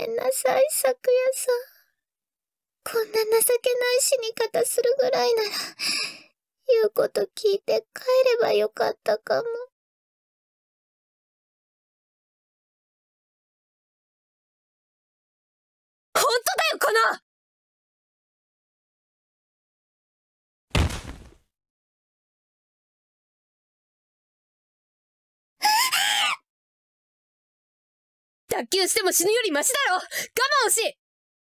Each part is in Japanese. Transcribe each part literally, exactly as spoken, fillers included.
めんなさい、咲夜さん。こんな情けない死に方するぐらいなら、言うこと聞いて帰ればよかったかも。 本当だよ、この脱臼しても死ぬよりマシだろ。我慢をし。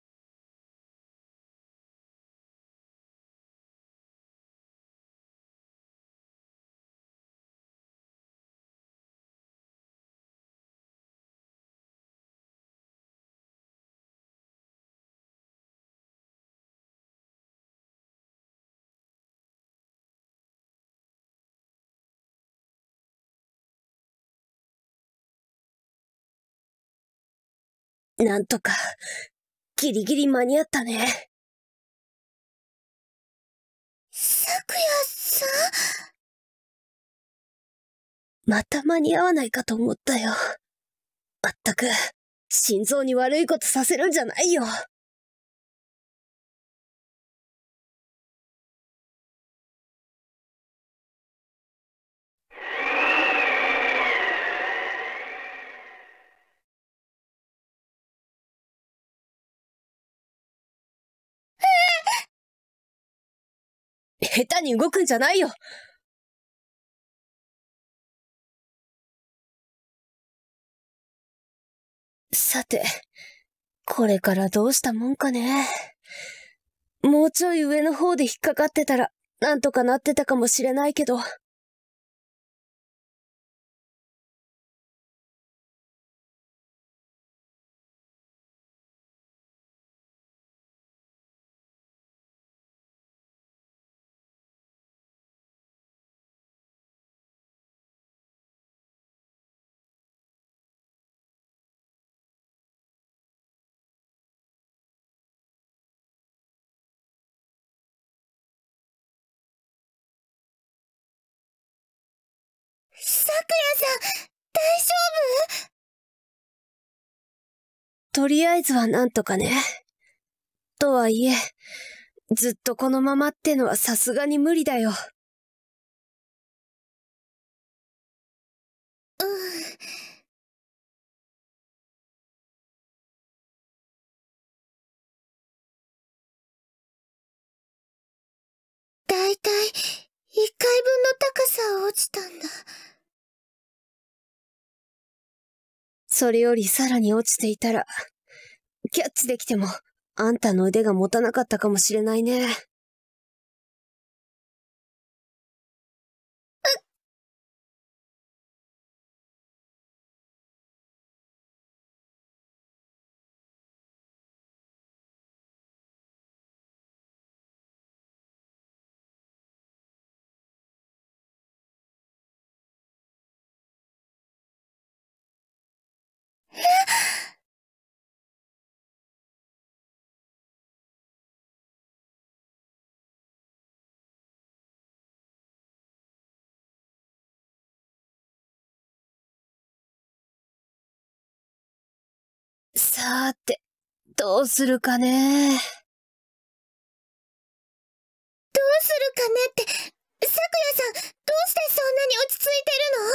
なんとか、ギリギリ間に合ったね。 咲夜さん？ また間に合わないかと思ったよ。まったく、心臓に悪いことさせるんじゃないよ。下手に動くんじゃないよ。さて、これからどうしたもんかね。もうちょい上の方で引っかかってたら、なんとかなってたかもしれないけど。 咲夜さん、大丈夫？ とりあえずはなんとかね。とはいえ、ずっとこのままってのはさすがに無理だよ。 うん。だいたいいっかいぶんの高さ落ちたんだ。 それよりさらに落ちていたら、キャッチできても、あんたの腕が持たなかったかもしれないね。さーて、どうするかね。 どうするかねって、咲夜さん、どうしてそんなに落ち着いて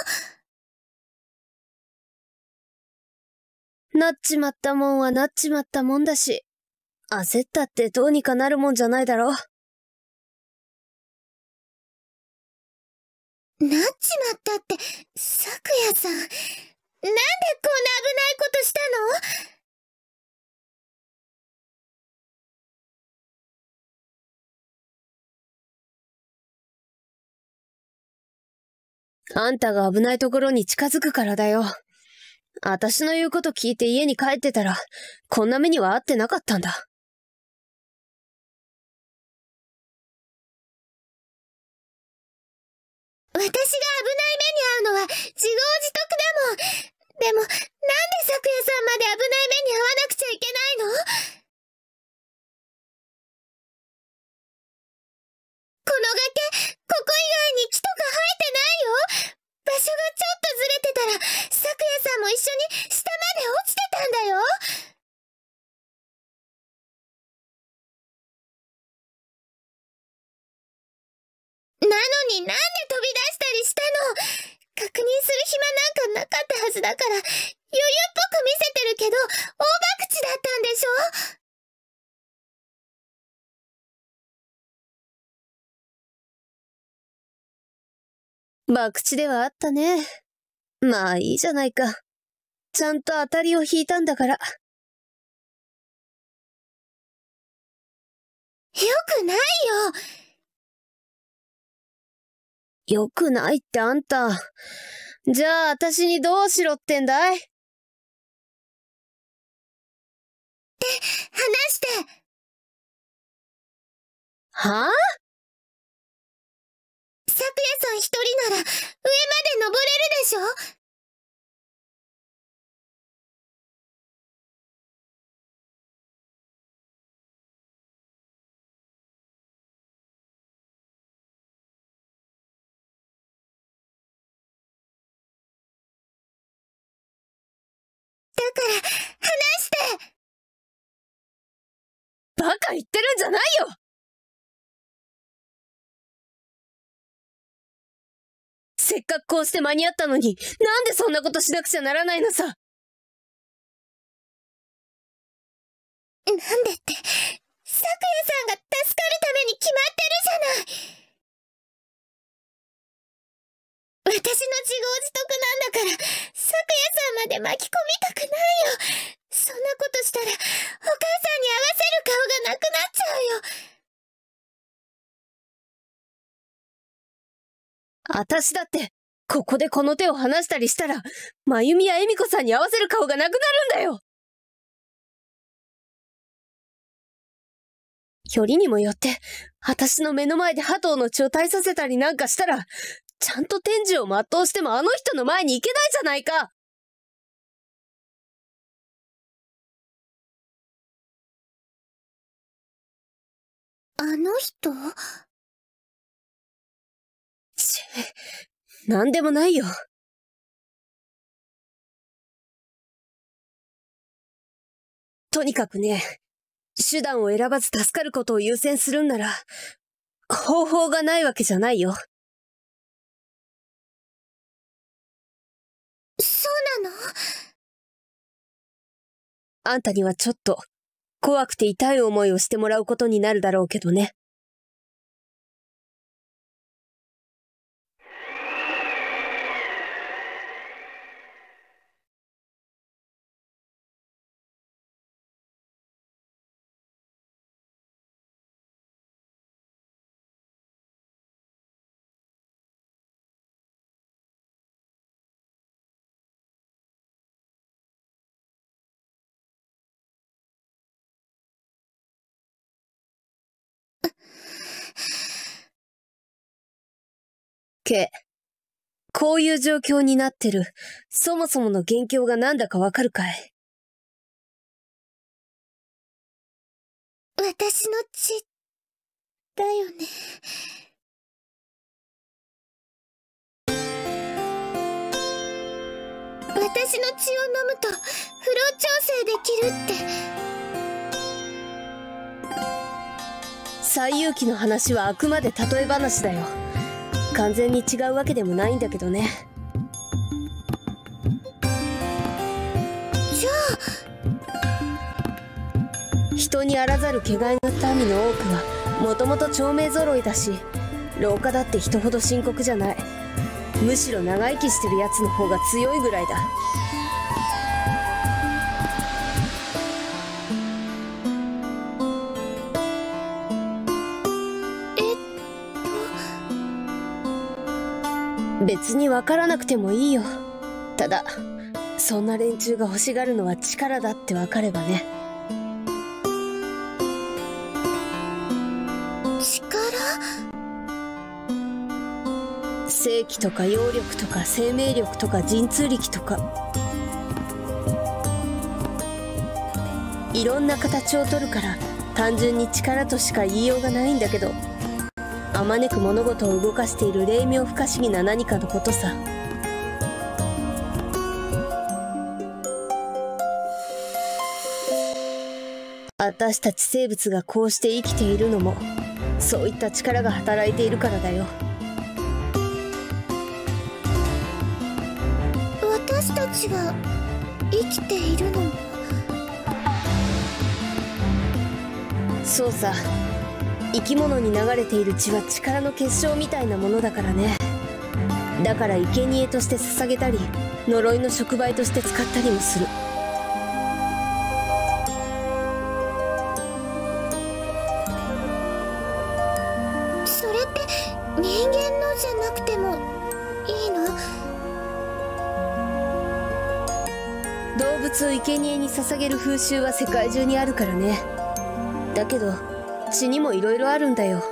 るの？ なっちまったもんはなっちまったもんだし、焦ったってどうにかなるもんじゃないだろ。 なっちまったって、咲夜さん、なんでこんな危ないことしたの？ あんたが危ないところに近づくからだよ。あたしの言うこと聞いて家に帰ってたら、こんな目には遭ってなかったんだ。 私が危ない目に遭うのは自業自得だもん。でも、なんで咲夜さんまで危ない目に遭わなくちゃいけないの？この崖、ここ以外に木とか生えてないよ。場所がちょっとずれてたら、咲夜さんも一緒に下まで落ちてたんだよ。 のになんで飛び出したりしたの？確認する暇なんかなかったはずだから、余裕っぽく見せてるけど、大博打だったんでしょ？ 博打ではあったね。まあいいじゃないか。ちゃんと当たりを引いたんだから。よくないよ。 よくないってあんた。じゃあ私にどうしろってんだい？って話して。 はぁ？ 咲夜さん一人なら上まで登れるでしょ？だから話して。 バカ言ってるんじゃないよ！せっかくこうして間に合ったのに、なんでそんなことしなくちゃならないのさ。 なんでって、咲夜さんが助かるために決まってるじゃない。私の自業自得なんだから、咲夜さんまで巻き込みたくないよ。そんなことしたら、お母さんに合わせる顔がなくなっちゃうよ。 あたしだって、ここでこの手を離したりしたら、まゆみや恵美子さんに合わせる顔がなくなるんだよ。よりにもよって、あたしの目の前で鳩の血を絶えさせたりなんかしたら、ちゃんと天寿を全うしてもあの人の前に行けないじゃないか。 あの人？ ちぇ、なんでもないよ。とにかくね、手段を選ばず助かることを優先するんなら、方法がないわけじゃないよ。 そうなの？ あんたにはちょっと、怖くて痛い思いをしてもらうことになるだろうけどね。ケ、こういう状況になってる、そもそもの元凶がなんだかわかるかい？ 私の血、だよね。私の血を飲むと、フロー調整できるって。 西遊記の話はあくまで例え話だよ。完全に違うわけでもないんだけどね。 じゃあ、人にあらざる毛がえの民の多くはもともと長命揃いだし、老化だって人ほど深刻じゃない。むしろ長生きしてるやつの方が強いぐらいだ。別にわからなくてもいいよ。ただ、そんな連中が欲しがるのは力だってわかればね。 力？ 正気とか揚力とか生命力とか神通力とか、いろんな形を取るから単純に力としか言いようがないんだけど、あまねく物事を動かしている霊妙不可思議な何かのことさ。私たち生物がこうして生きているのも、そういった力が働いているからだよ。 ちが生きているのも。 そうさ、生き物に流れている血は力の結晶みたいなものだからね。だから生贄として捧げたり、呪いの触媒として使ったりもする。 それって人間のじゃなくてもいいの？ 動物を生贄に捧げる風習は世界中にあるからね。だけど血にもいろいろあるんだよ。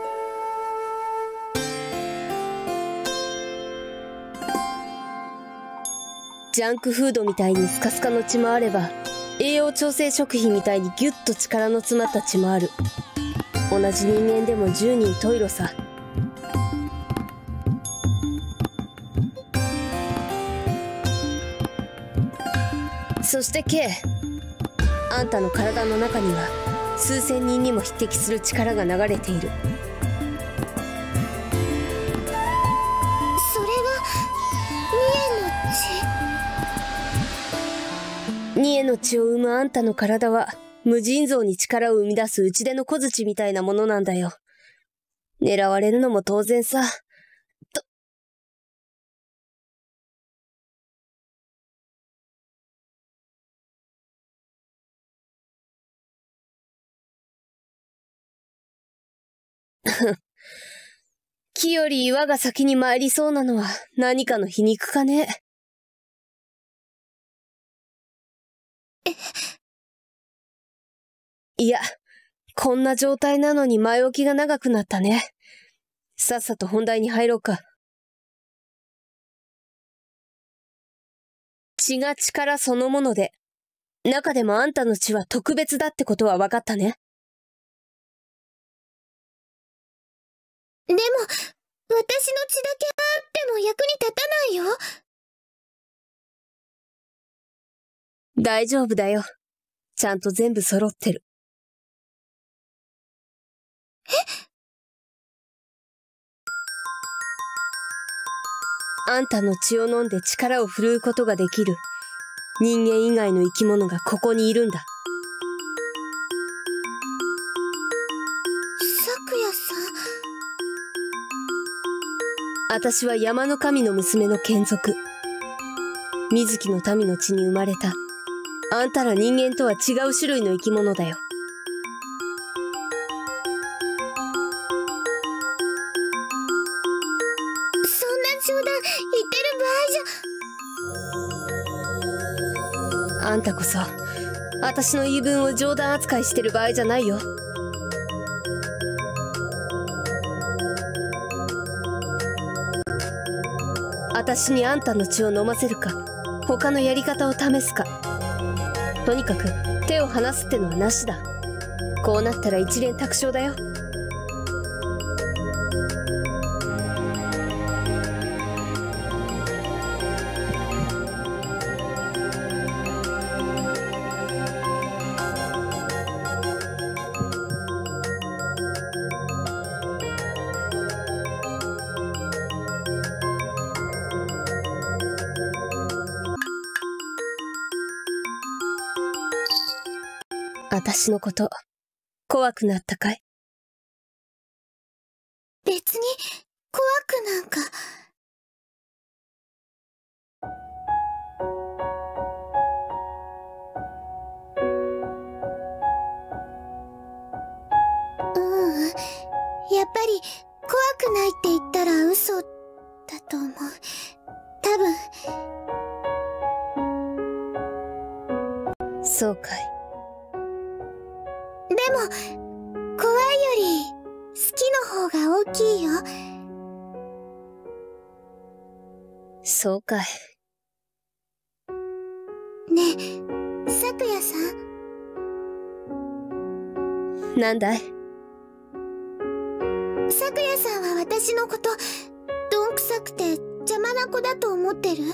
ジャンクフードみたいにスカスカの血もあれば、栄養調整食品みたいにギュッと力の詰まった血もある。同じ人間でも十人十色さ。そして K、 あんたの体の中には数千人にも匹敵する力が流れている。 それがニエの血を生むあんたの体は無尽蔵に力を生み出す打ち出の小槌みたいなものなんだよ。狙われるのも当然さ。と木より岩が先に参りそうなのは何かの皮肉かね。いや、こんな状態なのに前置きが長くなったね。さっさと本題に入ろうか。血が力そのもので、中でもあんたの血は特別だってことは分かったね。 でも、私の血だけあっても役に立たないよ。 大丈夫だよ。ちゃんと全部揃ってる。 え？ あんたの血を飲んで力を振るうことができる人間以外の生き物がここにいるんだ。 咲夜さん。 私は山の神の娘の眷属。水木の民の地に生まれた。あんたら人間とは違う種類の生き物だよ。 そんな冗談言ってる場合じゃ。 あんたこそ、私の言い分を冗談扱いしてる場合じゃないよ。私にあんたの血を飲ませるか、他のやり方を試すか。とにかく手を離すってのはなしだ。こうなったら一連卓勝だよ。私のこと怖くなったかい？ 別に怖くなんか。ううん、やっぱり怖くないって言ったら嘘だと思う。多分。 そうかい。 でも、怖いより好きの方が大きいよ。 そうかい。 ねえ、咲夜さん。 なんだい？ 咲夜さんは私のこと、どんくさくて邪魔な子だと思ってる？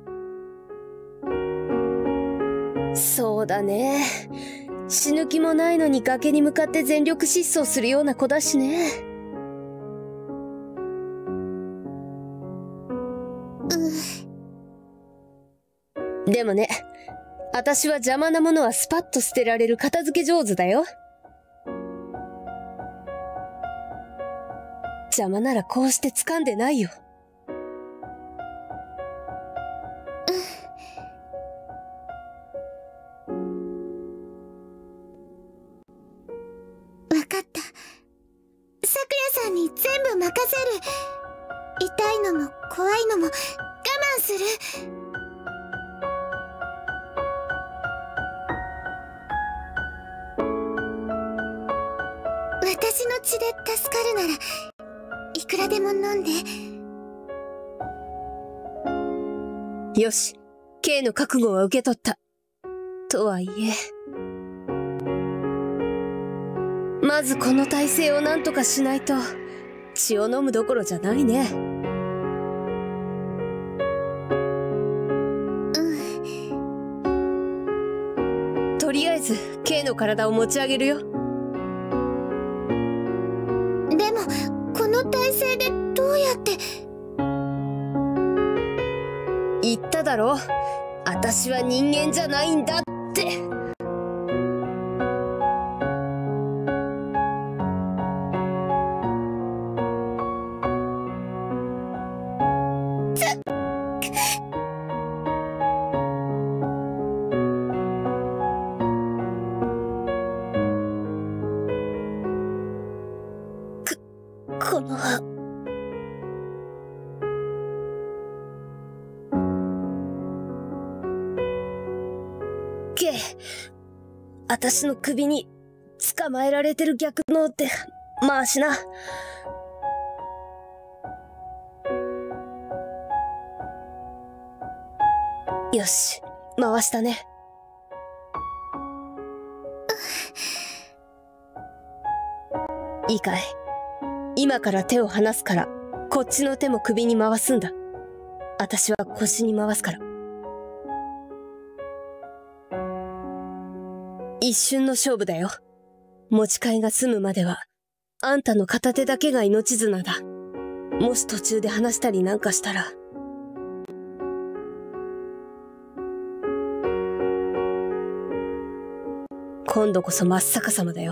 そうだね。死ぬ気もないのに崖に向かって全力疾走するような子だしね。 うでもね、私は邪魔なものはスパッと捨てられる片付け上手だよ。邪魔ならこうして掴んでないよ。 わかった。さくやさんに全部任せる。痛いのも怖いのも我慢する。私の血で助かるならいくらでも飲んで。 よし、K の覚悟は受け取った。とはいえ、まずこの体勢を何とかしないと血を飲むどころじゃないね。 うん。 とりあえず K の体を持ち上げるよ。 でもこの体勢でどうやって。 言っただろ、私は人間じゃないんだって。 この K、私の首に捕まえられてる逆のって回しな。よし、回したね。いいかい、今から手を離すから、こっちの手も首に回すんだ。私は腰に回すから。一瞬の勝負だよ。持ち替えが済むまでは、あんたの片手だけが命綱だ。もし途中で離したりなんかしたら。今度こそ真っ逆さまだよ。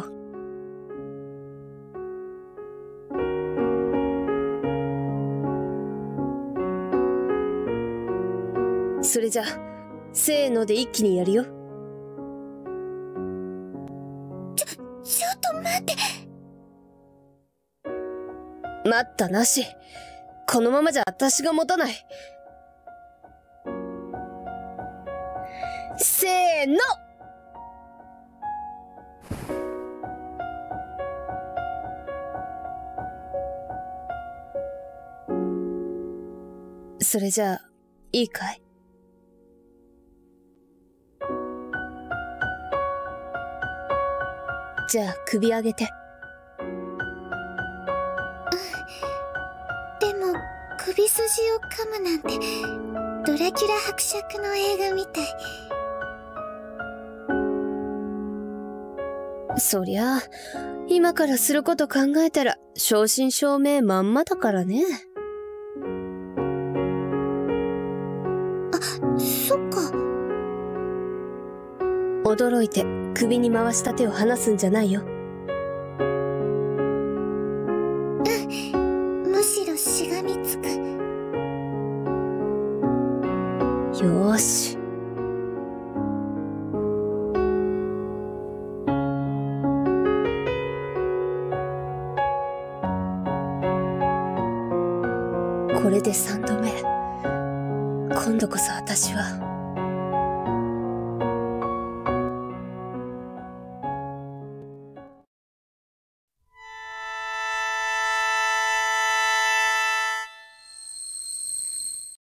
それじゃ、せーので一気にやるよ。 ちょ、ちょっと待って。 待ったなし。このままじゃ私が持たない。せーの！それじゃあ、いいかい？じゃあ首上げて。 でも首筋を噛むなんてドラキュラ伯爵の映画みたい。 そりゃあ今からすること考えたら正真正銘まんまだからね。 あ、そっか。 驚いて首に回した手を離すんじゃないよ。 うん、むしろしがみつく。 よーし。これで三度目。今度こそ私は